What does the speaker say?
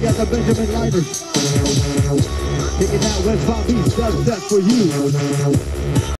got the Benjamin Linus. Taking that West Palm Beach dubstep for you.